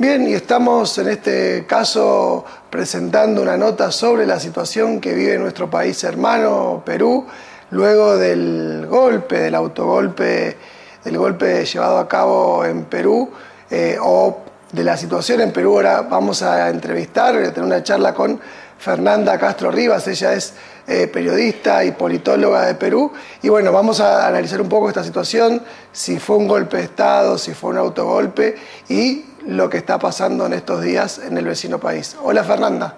Bien, y estamos en este caso presentando una nota sobre la situación que vive nuestro país hermano, Perú, luego del golpe, del autogolpe, del golpe llevado a cabo en Perú, o de la situación en Perú. Ahora vamos a entrevistar, voy a tener una charla con Fernanda Castro Rivas. Ella es periodista y politóloga de Perú, y bueno, vamos a analizar un poco esta situación, si fue un golpe de Estado, si fue un autogolpe y lo que está pasando en estos días en el vecino país. Hola, Fernanda.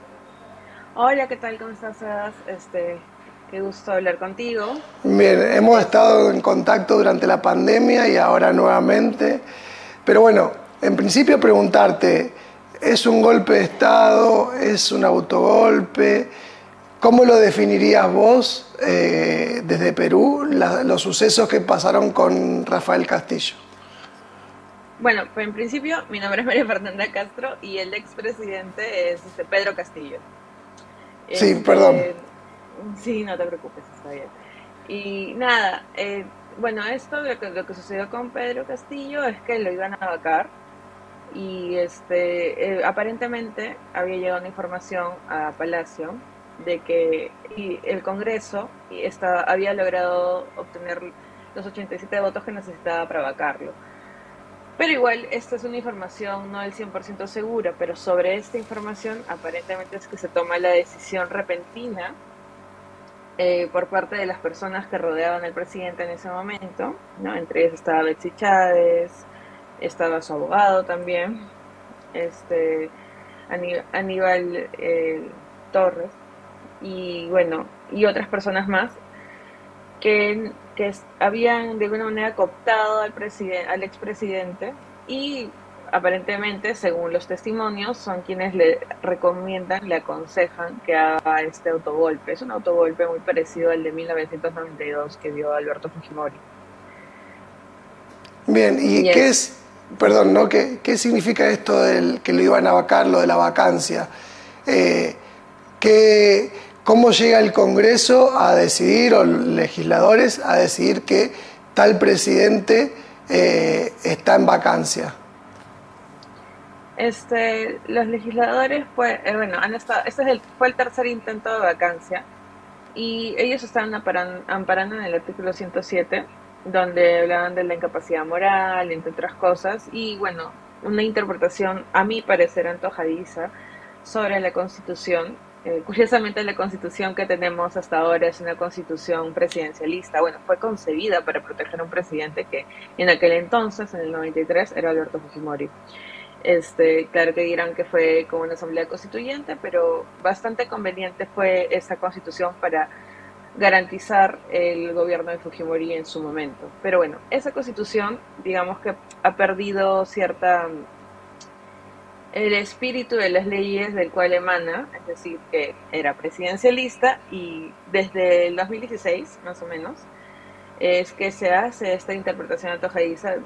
Hola, ¿qué tal? ¿Cómo estás, Sebas? Qué gusto hablar contigo. Bien, hemos estado en contacto durante la pandemia y ahora nuevamente, pero bueno, en principio preguntarte, ¿es un golpe de Estado? ¿Es un autogolpe? ¿Cómo lo definirías vos desde Perú, los sucesos que pasaron con Rafael Castillo? Bueno, pues en principio mi nombre es María Fernanda Castro y el expresidente es Pedro Castillo. Sí, perdón. Este, sí, no te preocupes, está bien. Y nada, bueno, esto lo que sucedió con Pedro Castillo es que lo iban a vacar y aparentemente había llegado una información a Palacio de que el Congreso había logrado obtener los 87 votos que necesitaba para vacarlo. Pero igual, esta es una información no del 100% segura, pero sobre esta información aparentemente es que se toma la decisión repentina por parte de las personas que rodeaban al presidente en ese momento, ¿no? Entre ellas estaba Betsy Chávez, estaba su abogado también, este, Aníbal Torres, y bueno, y otras personas más que habían de alguna manera cooptado al expresidente y aparentemente, según los testimonios, son quienes le recomiendan, le aconsejan que haga este autogolpe. Es un autogolpe muy parecido al de 1992 que dio Alberto Fujimori. Bien, ¿y Y qué es, es, perdón, ¿no? ¿Qué significa esto del que lo iban a vacar, lo de la vacancia? Eh, ¿qué, ¿Cómo llega el Congreso a decidir, o legisladores a decidir que tal presidente está en vacancia? los legisladores, pues, bueno, fue el tercer intento de vacancia y ellos estaban amparando en el artículo 107, donde hablaban de la incapacidad moral, entre otras cosas, y bueno, una interpretación, a mi parecer, antojadiza sobre la Constitución. Curiosamente, la Constitución que tenemos hasta ahora es una Constitución presidencialista. Bueno, fue concebida para proteger a un presidente que en aquel entonces, en el 93, era Alberto Fujimori. Claro que dirán que fue como una asamblea constituyente, pero bastante conveniente fue esa constitución para garantizar el gobierno de Fujimori en su momento. Pero bueno, esa constitución, digamos que ha perdido el espíritu de las leyes del cual emana, es decir, que era presidencialista y desde el 2016, más o menos, es que se hace esta interpretación antojadiza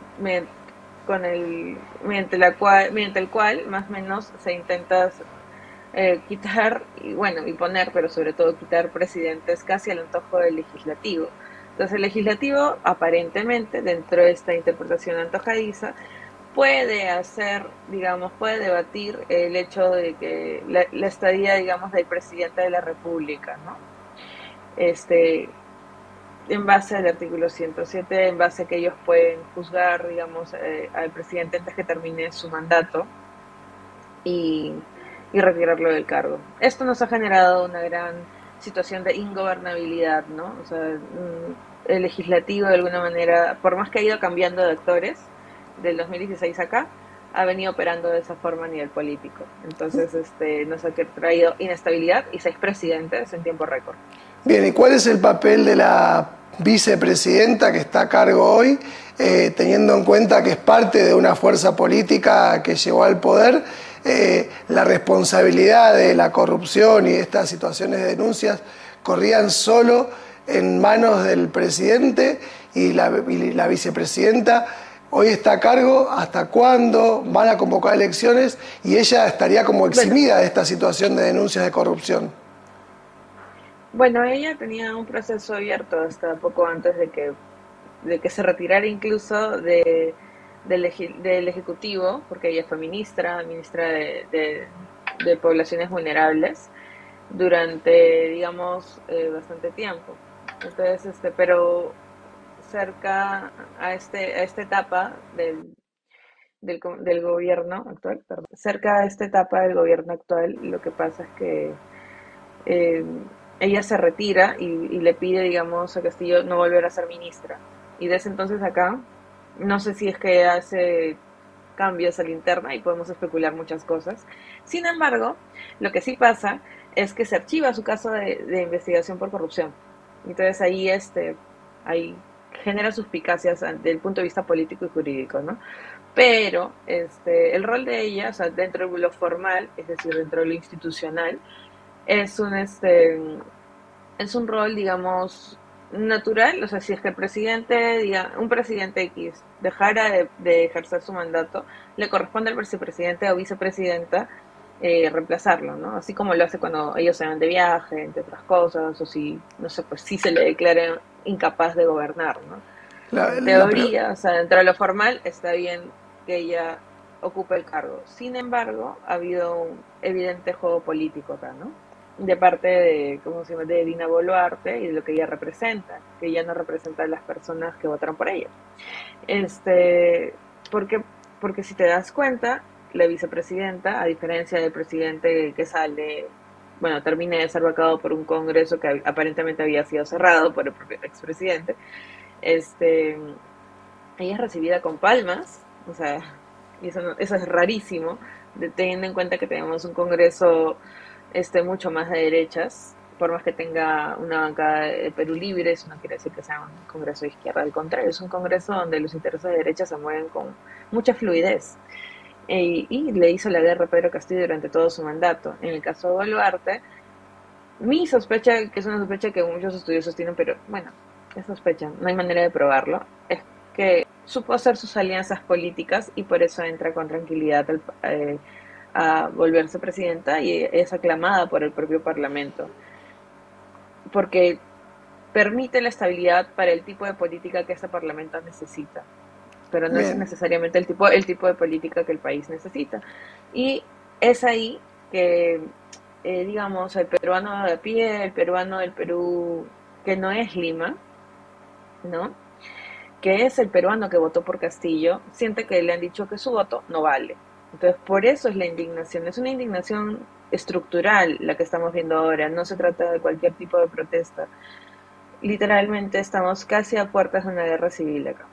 mediante el cual más o menos se intenta quitar y bueno y poner, pero sobre todo quitar presidentes casi al antojo del legislativo. Entonces el legislativo aparentemente dentro de esta interpretación antojadiza puede hacer, digamos, puede debatir el hecho de que la estadía, digamos, del presidente de la República, ¿no? Este, en base al artículo 107, en base a que ellos pueden juzgar, digamos, al presidente antes que termine su mandato y, y retirarlo del cargo. Esto nos ha generado una gran situación de ingobernabilidad, ¿no? O sea, el legislativo de alguna manera, por más que ha ido cambiando de actores del 2016 acá, ha venido operando de esa forma a nivel político. Entonces, nos ha traído inestabilidad y 6 presidentes en tiempo récord. Bien, ¿y cuál es el papel de la vicepresidenta que está a cargo hoy, teniendo en cuenta que es parte de una fuerza política que llegó al poder? La responsabilidad de la corrupción y estas situaciones de denuncias corrían solo en manos del presidente, y la vicepresidenta hoy está a cargo. ¿Hasta cuándo van a convocar elecciones? Y ella estaría como eximida de esta situación de denuncias de corrupción. Bueno, ella tenía un proceso abierto hasta poco antes de que se retirara incluso del Ejecutivo, porque ella fue ministra de Poblaciones Vulnerables durante, digamos, bastante tiempo. Entonces, pero cerca a esta etapa del gobierno actual, perdón, cerca a esta etapa del gobierno actual, lo que pasa es que eh, ella se retira y le pide, digamos, a Castillo no volver a ser ministra. Y desde entonces acá, no sé si es que hace cambios a la interna y podemos especular muchas cosas. Sin embargo, lo que sí pasa es que se archiva su caso de investigación por corrupción. Entonces ahí genera suspicacias desde el punto de vista político y jurídico, ¿no? Pero el rol de ella, o sea, dentro de lo formal, es decir, dentro de lo institucional, es es un rol, digamos, natural. O sea, si es que el presidente, un presidente X dejara de ejercer su mandato, le corresponde al vicepresidente o vicepresidenta reemplazarlo, ¿no? Así como lo hace cuando ellos se van de viaje, entre otras cosas, o si, no sé, pues si se le declara incapaz de gobernar, ¿no? En teoría, o sea, dentro de lo formal está bien que ella ocupe el cargo. Sin embargo, ha habido un evidente juego político acá, ¿no? De parte de, ¿cómo se llama?, de Dina Boluarte y de lo que ella representa, que ella no representa a las personas que votaron por ella. Este, porque, porque si te das cuenta, la vicepresidenta, a diferencia del presidente que sale, bueno, termina de ser vacado por un congreso que aparentemente había sido cerrado por el propio expresidente, este, ella es recibida con palmas, o sea, y eso es rarísimo, teniendo en cuenta que tenemos un congreso mucho más de derechas, por más que tenga una bancada de Perú Libre, eso no quiere decir que sea un congreso de izquierda, al contrario, es un congreso donde los intereses de derecha se mueven con mucha fluidez. Y le hizo la guerra a Pedro Castillo durante todo su mandato. En el caso de Boluarte, mi sospecha, que es una sospecha que muchos estudiosos tienen, pero bueno, es sospecha, no hay manera de probarlo, es que supo hacer sus alianzas políticas y por eso entra con tranquilidad a volverse presidenta y es aclamada por el propio Parlamento, porque permite la estabilidad para el tipo de política que este Parlamento necesita, pero no es Bien, necesariamente el tipo de política que el país necesita. Y es ahí que, digamos, el peruano de a pie, el peruano del Perú, que no es Lima, ¿no? Que es el peruano que votó por Castillo, siente que le han dicho que su voto no vale. Entonces, por eso es la indignación. Es una indignación estructural la que estamos viendo ahora. No se trata de cualquier tipo de protesta. Literalmente estamos casi a puertas de una guerra civil acá.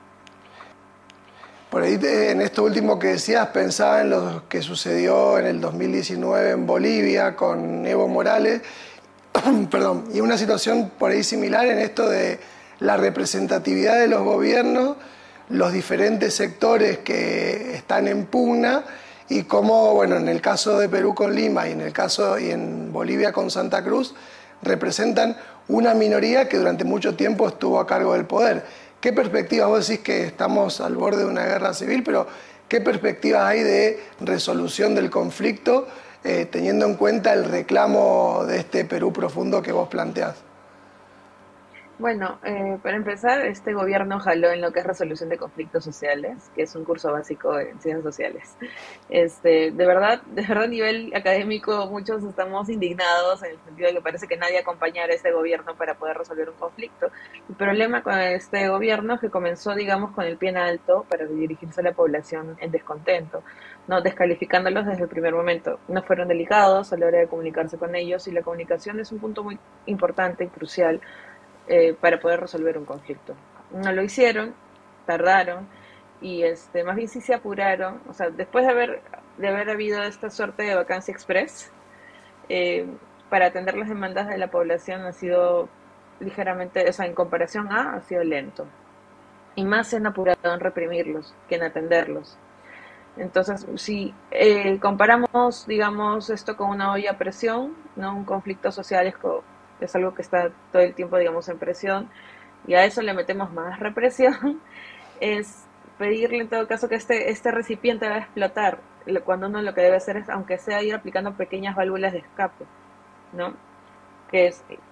por ahí en esto último que decías pensaba en lo que sucedió en el 2019 en Bolivia con Evo Morales, perdón, y una situación por ahí similar en esto de la representatividad de los gobiernos, los diferentes sectores que están en pugna y cómo, bueno, en el caso de Perú con Lima y en el caso y en Bolivia con Santa Cruz representan una minoría que durante mucho tiempo estuvo a cargo del poder. ¿Qué perspectivas? Vos decís que estamos al borde de una guerra civil, pero ¿qué perspectivas hay de resolución del conflicto teniendo en cuenta el reclamo de este Perú profundo que vos planteás? Bueno, para empezar, este gobierno jaló en lo que es resolución de conflictos sociales, que es un curso básico en ciencias sociales. De verdad a nivel académico muchos estamos indignados en el sentido de que parece que nadie acompañara a este gobierno para poder resolver un conflicto. El problema con este gobierno es que comenzó, digamos, con el pie en alto para dirigirse a la población en descontento, no descalificándolos desde el primer momento. No fueron delicados a la hora de comunicarse con ellos y la comunicación es un punto muy importante y crucial para poder resolver un conflicto. No lo hicieron, tardaron y más bien sí se apuraron. O sea, después de haber habido esta suerte de vacancia express, eh, para atender las demandas de la población ha sido ligeramente, o sea, en comparación ha sido lento. Y más se han apurado en reprimirlos que en atenderlos. Entonces, si comparamos, digamos, esto con una olla a presión, ¿no? Un conflicto social es algo que está todo el tiempo, digamos, en presión, y a eso le metemos más represión, es pedirle en todo caso que este recipiente va a explotar, cuando uno lo que debe hacer es, aunque sea ir aplicando pequeñas válvulas de escape, ¿no? Que es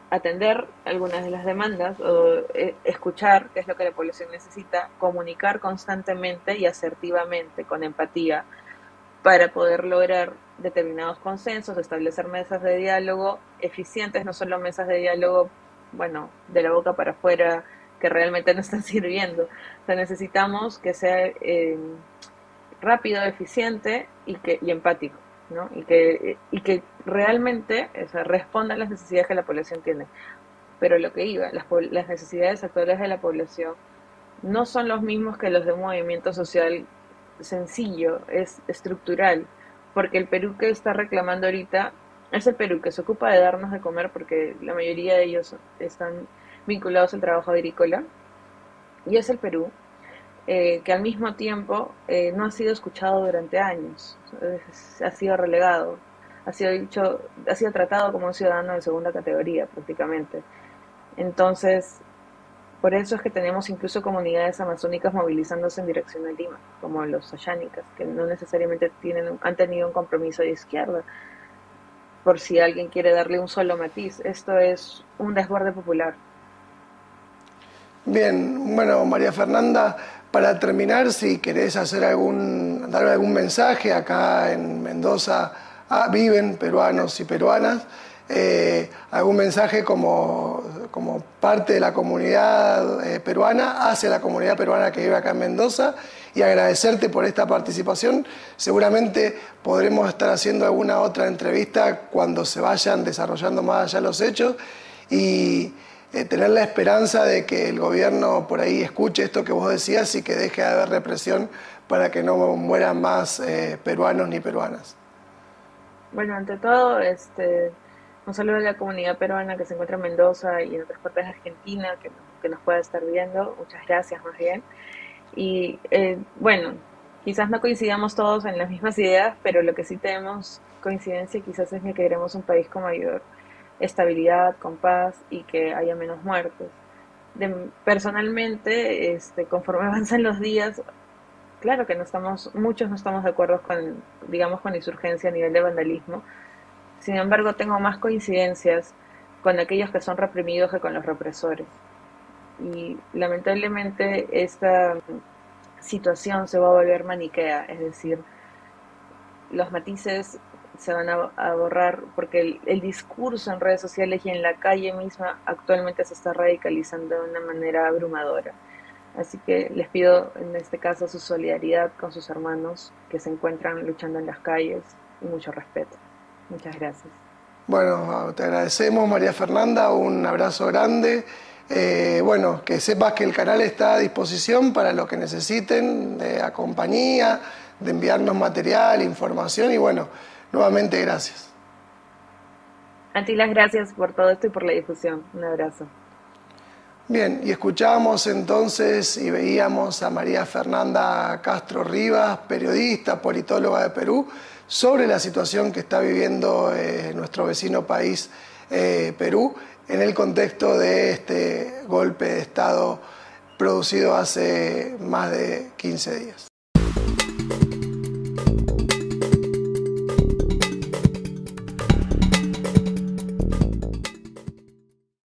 atender algunas de las demandas o escuchar qué es lo que la población necesita, comunicar constantemente y asertivamente, con empatía, para poder lograr determinados consensos, establecer mesas de diálogo eficientes, no solo mesas de diálogo, bueno, de la boca para afuera, que realmente no están sirviendo. O sea, necesitamos que sea rápido, eficiente y empático, ¿no? Y que realmente, o sea, responda a las necesidades que la población tiene. Pero lo que iba, las necesidades actuales de la población no son los mismos que los de un movimiento social sencillo, es estructural, porque el Perú que está reclamando ahorita es el Perú que se ocupa de darnos de comer, porque la mayoría de ellos están vinculados al trabajo agrícola, y es el Perú que al mismo tiempo no ha sido escuchado durante años, ha sido relegado, ha sido tratado como un ciudadano de segunda categoría prácticamente. Entonces, por eso es que tenemos incluso comunidades amazónicas movilizándose en dirección a Lima, como los ayánicas, que no necesariamente han tenido un compromiso de izquierda, por si alguien quiere darle un solo matiz. Esto es un desborde popular. Bien, bueno, María Fernanda, para terminar, si querés dar algún mensaje, acá en Mendoza viven peruanos y peruanas, algún mensaje como parte de la comunidad peruana hacia la comunidad peruana que vive acá en Mendoza, y agradecerte por esta participación. Seguramente podremos estar haciendo alguna otra entrevista cuando se vayan desarrollando más allá los hechos, y tener la esperanza de que el gobierno por ahí escuche esto que vos decías y que deje de haber represión para que no mueran más peruanos ni peruanas. Bueno, ante todo, un saludo a la comunidad peruana que se encuentra en Mendoza y en otras partes de Argentina que nos pueda estar viendo. Muchas gracias, más bien. Y bueno, quizás no coincidamos todos en las mismas ideas, pero lo que sí tenemos coincidencia quizás es que queremos un país con mayor estabilidad, con paz y que haya menos muertes. Personalmente, conforme avanzan los días, claro que muchos no estamos de acuerdo con, digamos, con la insurgencia a nivel de vandalismo. Sin embargo, tengo más coincidencias con aquellos que son reprimidos que con los represores. Y lamentablemente esta situación se va a volver maniquea, es decir, los matices se van a borrar porque el discurso en redes sociales y en la calle misma actualmente se está radicalizando de una manera abrumadora. Así que les pido en este caso su solidaridad con sus hermanos que se encuentran luchando en las calles y mucho respeto. Muchas gracias. Bueno, te agradecemos, María Fernanda, un abrazo grande. Bueno, que sepas que el canal está a disposición para lo que necesiten, de compañía, de enviarnos material, información, y bueno, nuevamente gracias. A ti las gracias por todo esto y por la difusión. Un abrazo. Bien, y escuchábamos entonces y veíamos a María Fernanda Castro Rivas, periodista, politóloga de Perú, sobre la situación que está viviendo nuestro vecino país, Perú, en el contexto de este golpe de Estado producido hace más de 15 días.